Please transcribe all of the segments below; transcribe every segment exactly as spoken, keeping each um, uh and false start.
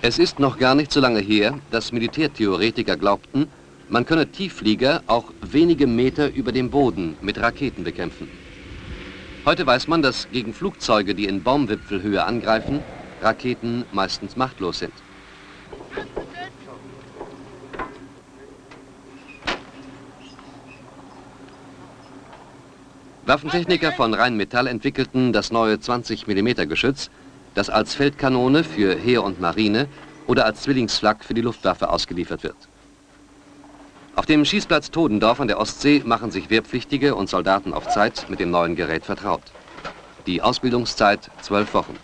Es ist noch gar nicht so lange her, dass Militärtheoretiker glaubten, man könne Tiefflieger auch wenige Meter über dem Boden mit Raketen bekämpfen. Heute weiß man, dass gegen Flugzeuge, die in Baumwipfelhöhe angreifen, Raketen meistens machtlos sind. Waffentechniker von Rheinmetall entwickelten das neue zwanzig Millimeter Geschütz, das als Feldkanone für Heer und Marine oder als Zwillingsflak für die Luftwaffe ausgeliefert wird. Auf dem Schießplatz Todendorf an der Ostsee machen sich Wehrpflichtige und Soldaten auf Zeit mit dem neuen Gerät vertraut. Die Ausbildungszeit zwölf Wochen.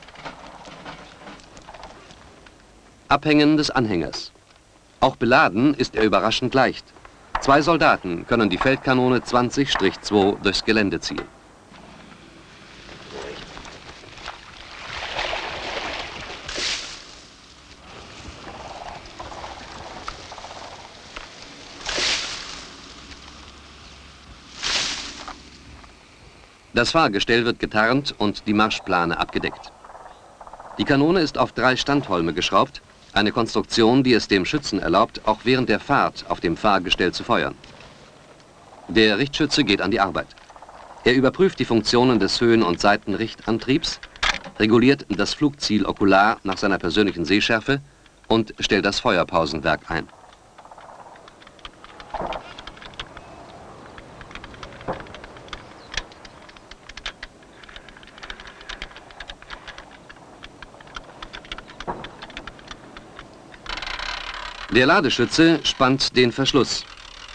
Abhängen des Anhängers. Auch beladen ist er überraschend leicht. Zwei Soldaten können die Feldkanone zwanzig zwei durchs Gelände ziehen. Das Fahrgestell wird getarnt und die Marschplane abgedeckt. Die Kanone ist auf drei Standholme geschraubt, eine Konstruktion, die es dem Schützen erlaubt, auch während der Fahrt auf dem Fahrgestell zu feuern. Der Richtschütze geht an die Arbeit. Er überprüft die Funktionen des Höhen- und Seitenrichtantriebs, reguliert das Flugziel okular nach seiner persönlichen Sehschärfe und stellt das Feuerpausenwerk ein. Der Ladeschütze spannt den Verschluss.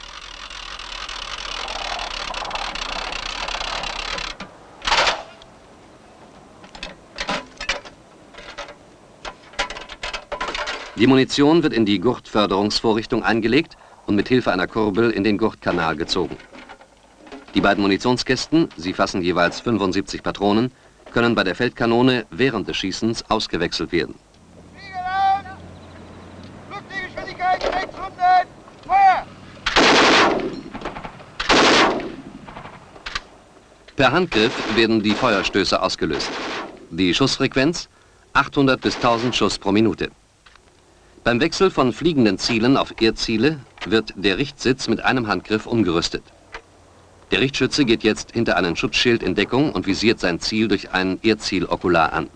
Die Munition wird in die Gurtförderungsvorrichtung eingelegt und mit Hilfe einer Kurbel in den Gurtkanal gezogen. Die beiden Munitionskästen, sie fassen jeweils fünfundsiebzig Patronen, können bei der Feldkanone während des Schießens ausgewechselt werden. Per Handgriff werden die Feuerstöße ausgelöst. Die Schussfrequenz achthundert bis tausend Schuss pro Minute. Beim Wechsel von fliegenden Zielen auf Erdziele wird der Richtsitz mit einem Handgriff umgerüstet. Der Richtschütze geht jetzt hinter einen Schutzschild in Deckung und visiert sein Ziel durch ein Erdziel-Okular an.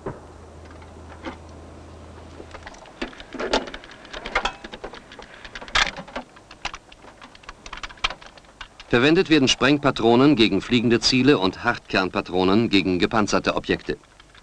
Verwendet werden Sprengpatronen gegen fliegende Ziele und Hartkernpatronen gegen gepanzerte Objekte.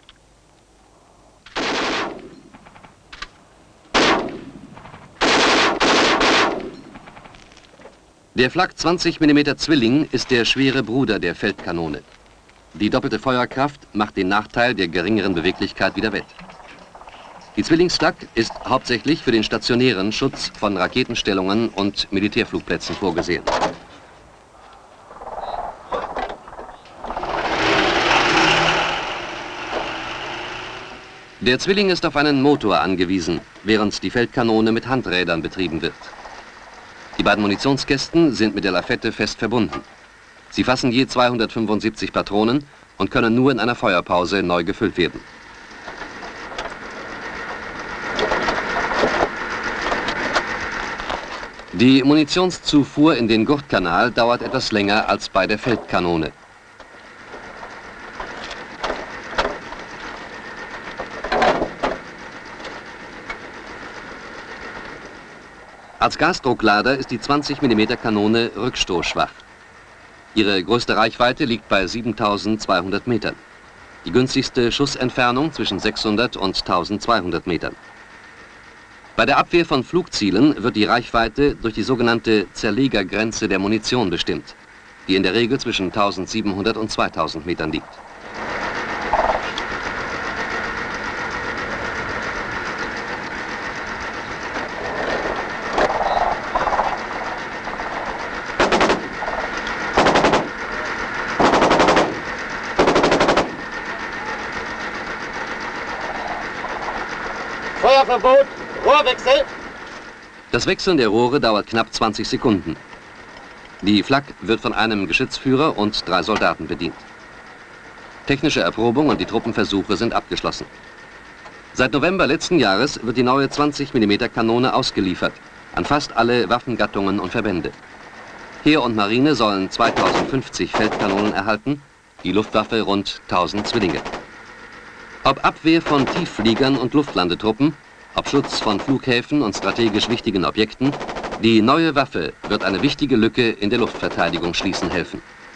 Der Flak zwanzig Millimeter Zwilling ist der schwere Bruder der Feldkanone. Die doppelte Feuerkraft macht den Nachteil der geringeren Beweglichkeit wieder wett. Die Zwillingsflak ist hauptsächlich für den stationären Schutz von Raketenstellungen und Militärflugplätzen vorgesehen. Der Zwilling ist auf einen Motor angewiesen, während die Feldkanone mit Handrädern betrieben wird. Die beiden Munitionskästen sind mit der Lafette fest verbunden. Sie fassen je zweihundertfünfundsiebzig Patronen und können nur in einer Feuerpause neu gefüllt werden. Die Munitionszufuhr in den Gurtkanal dauert etwas länger als bei der Feldkanone. Als Gasdrucklader ist die zwanzig Millimeter Kanone rückstoßschwach. Ihre größte Reichweite liegt bei siebentausendzweihundert Metern. Die günstigste Schussentfernung zwischen sechshundert und eintausendzweihundert Metern. Bei der Abwehr von Flugzielen wird die Reichweite durch die sogenannte Zerlegergrenze der Munition bestimmt, die in der Regel zwischen eintausendsiebenhundert und zweitausend Metern liegt. Feuerverbot, Rohrwechsel. Das Wechseln der Rohre dauert knapp zwanzig Sekunden. Die Flak wird von einem Geschützführer und drei Soldaten bedient. Technische Erprobung und die Truppenversuche sind abgeschlossen. Seit November letzten Jahres wird die neue zwanzig Millimeter Kanone ausgeliefert an fast alle Waffengattungen und Verbände. Heer und Marine sollen zweitausendfünfzig Feldkanonen erhalten, die Luftwaffe rund tausend Zwillinge. Ob Abwehr von Tieffliegern und Luftlandetruppen, ob Schutz von Flughäfen und strategisch wichtigen Objekten, die neue Waffe wird eine wichtige Lücke in der Luftverteidigung schließen helfen.